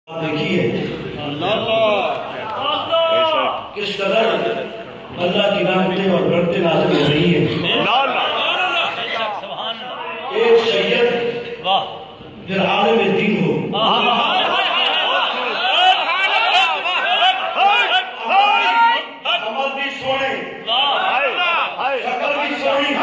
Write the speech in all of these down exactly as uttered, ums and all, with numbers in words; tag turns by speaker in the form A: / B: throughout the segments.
A: دیکھیے کس قدر اللہ کی رحمتیں اور برکتیں نازل ہو رہی ہے۔ ایک سید پھر عالم دین ہو، عمل بھی سونے، شکل بھی سونی،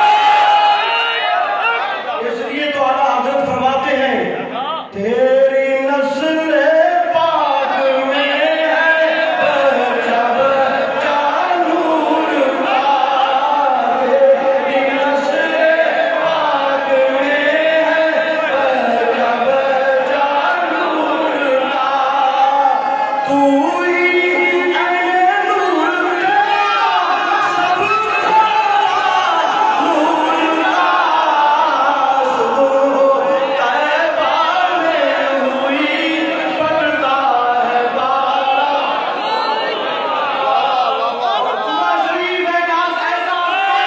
A: اس لیے تو اعلیٰ حضرت فرماتے ہیں تیری نسل پاک میں ہے بچہ بچہ نور کا، تیری نسل پاک میں ہے بچہ بچہ نور کا، تو ہی اے نور کا سب کا نور کا، سو طیبہ میں ہوئی پڑتا ہے بارہ۔ اللہ شریف ہے ناز ایسا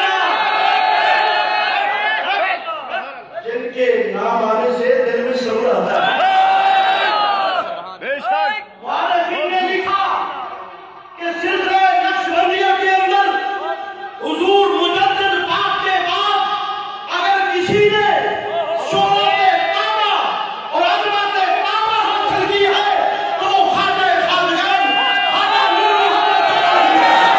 A: جن کے نام آنے سے دل میں سرور آتا ہے۔ مؤرخین نے لکھا کہ سلسلہ نقشبندیہ کے اندر حضور مجدد پاک کے بعد اگر کسی نے شہرت کعبہ اور عظمت کعبہ حاصل کی ہے تو وہ خواجہ خواجگان خواجہ نور محمد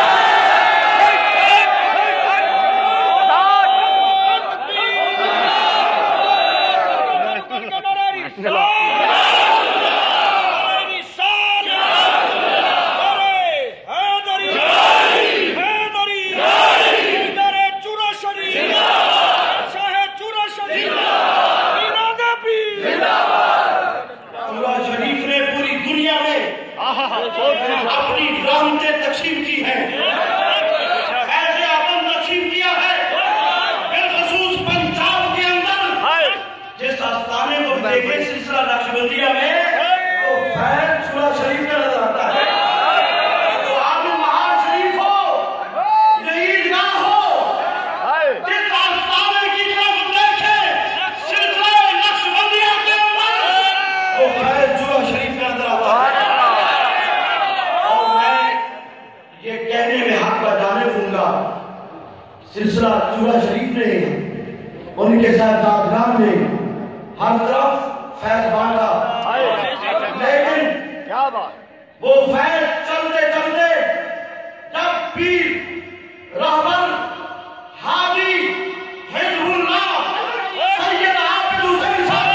A: چورہ شریف نے پوری دنیا میں اپنی رحمتیں تقسیم کی ہیں، فیض اعظم تقسیم کیا ہے، بالخصوص پنجاب کے اندر جس آستانے کو دیکھیں سلسلہ نقشبندیہ میں تو فیض چورہ شریف کا نظر آتا ہے۔ تو عالم مہار شریف ہو، عیدگاہ ہو، جس آستانے کی طرف دیکھیں سلسلہ نقشبندیہ کے اندر وہ فیض چورہ شریف کا نظر آتا ہے۔ اور میں یہ کہنے میں حق بجانے دوں گا سلسلہ چورہ شریف نے ان کے صاحبزادگان نے ہر طرف فیض بانٹا، لیکن وہ فیض چلتے چلتے جب پیر رہبر حاجی حزب اللہ سید عابد حسین صاحب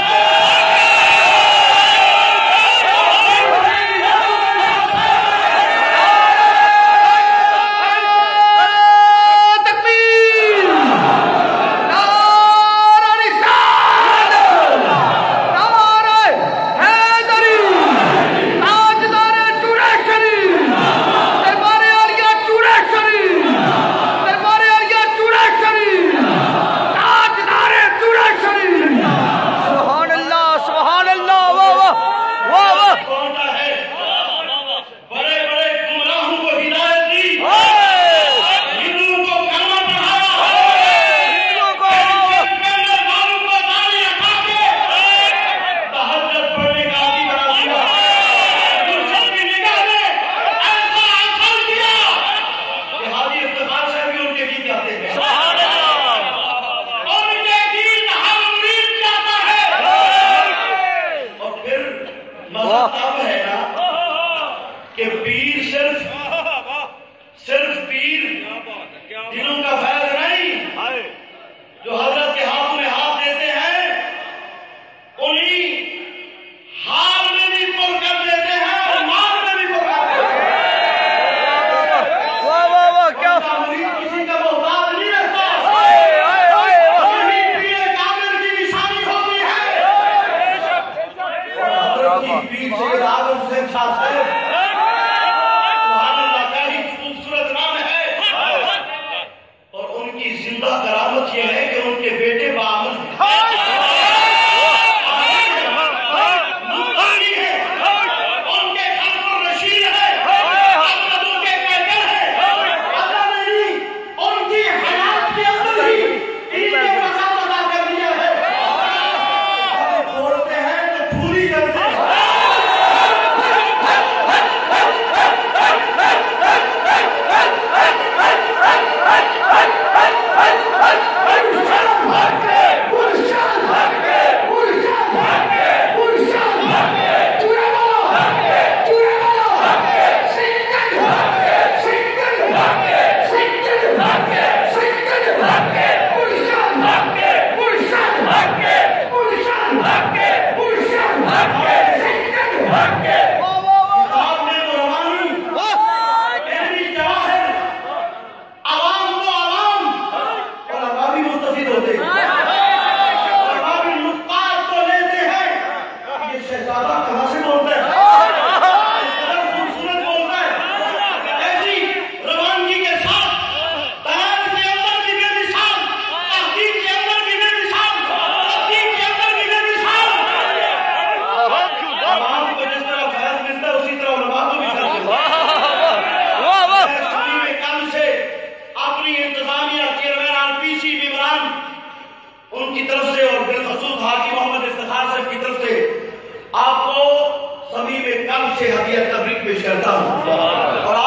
A: میں کل سے ہدیہ تبریک پیش کرتا ہوں اور